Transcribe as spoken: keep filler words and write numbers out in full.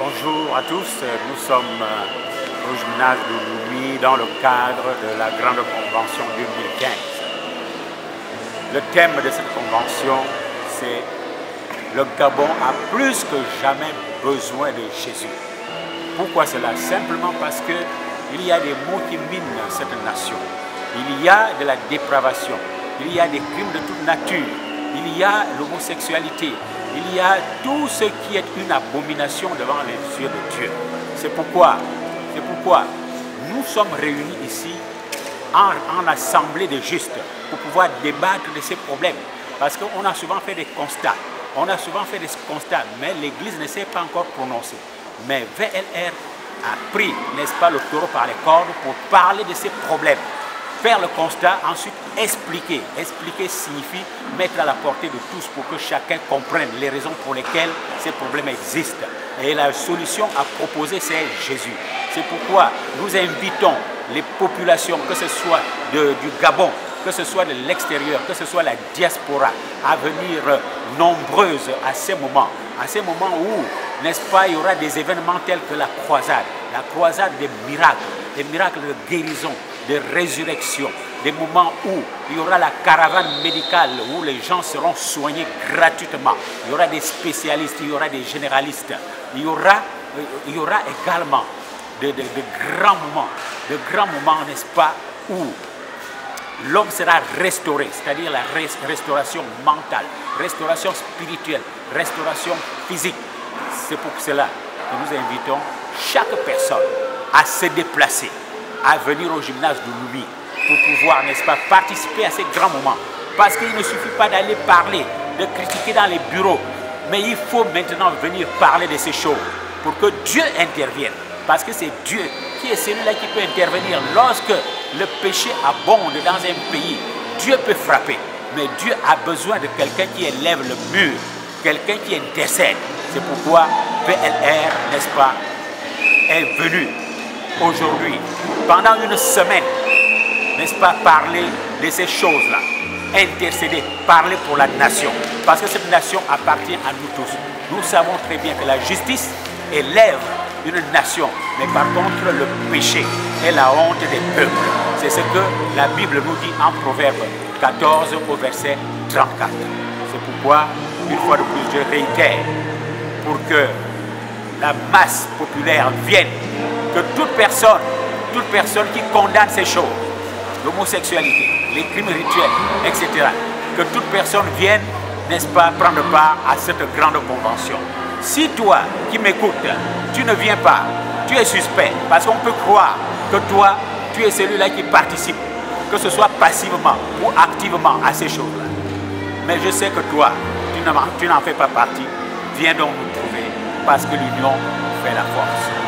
Bonjour à tous, nous sommes au gymnase de Lomé dans le cadre de la Grande Convention deux mille quinze. Le thème de cette convention, c'est « Le Gabon a plus que jamais besoin de Jésus ». Pourquoi cela? Simplement parce qu'il y a des maux qui minent cette nation. Il y a de la dépravation, il y a des crimes de toute nature, il y a l'homosexualité, il y a tout ce qui est une abomination devant les yeux de Dieu. C'est pourquoi, c'est pourquoi nous sommes réunis ici en, en assemblée de justes pour pouvoir débattre de ces problèmes. Parce qu'on a souvent fait des constats, on a souvent fait des constats, mais l'Église ne s'est pas encore prononcée. Mais V L R a pris, n'est-ce pas, le taureau par les cordes pour parler de ces problèmes. Faire le constat, ensuite expliquer. Expliquer signifie mettre à la portée de tous pour que chacun comprenne les raisons pour lesquelles ces problèmes existent. Et la solution à proposer, c'est Jésus. C'est pourquoi nous invitons les populations, que ce soit de, du Gabon, que ce soit de l'extérieur, que ce soit la diaspora, à venir nombreuses à ces moments. À ces moments où, n'est-ce pas, il y aura des événements tels que la croisade, la croisade des miracles, des miracles de guérison, de résurrection, des moments où il y aura la caravane médicale, où les gens seront soignés gratuitement. Il y aura des spécialistes, il y aura des généralistes. Il y aura, il y aura également de, de, de grands moments, de grands moments, n'est-ce pas, où l'homme sera restauré, c'est-à-dire la restauration mentale, restauration spirituelle, restauration physique. C'est pour cela que nous invitons chaque personne à se déplacer, à venir au gymnase de Lomé pour pouvoir, n'est-ce pas, participer à ces grands moments. Parce qu'il ne suffit pas d'aller parler, de critiquer dans les bureaux, mais il faut maintenant venir parler de ces choses pour que Dieu intervienne. Parce que c'est Dieu qui est celui-là qui peut intervenir. Lorsque le péché abonde dans un pays, Dieu peut frapper. Mais Dieu a besoin de quelqu'un qui élève le mur, quelqu'un qui intercède. C'est pourquoi V L R, n'est-ce pas, est venu aujourd'hui, pendant une semaine, n'est-ce pas, parler de ces choses-là, intercéder, parler pour la nation. Parce que cette nation appartient à nous tous. Nous savons très bien que la justice élève une nation, mais par contre le péché est la honte des peuples. C'est ce que la Bible nous dit en Proverbe quatorze au verset trente-quatre. C'est pourquoi, une fois de plus, je réitère, pour que la masse populaire vienne, que toute personne, toute personne qui condamne ces choses, l'homosexualité, les crimes rituels, et cetera, que toute personne vienne, n'est-ce pas, prendre part à cette grande convention. Si toi qui m'écoutes, tu ne viens pas, tu es suspect, parce qu'on peut croire que toi, tu es celui-là qui participe, que ce soit passivement ou activement à ces choses-là. Mais je sais que toi, tu n'en fais pas partie. Viens donc nous trouver, parce que l'union fait la force.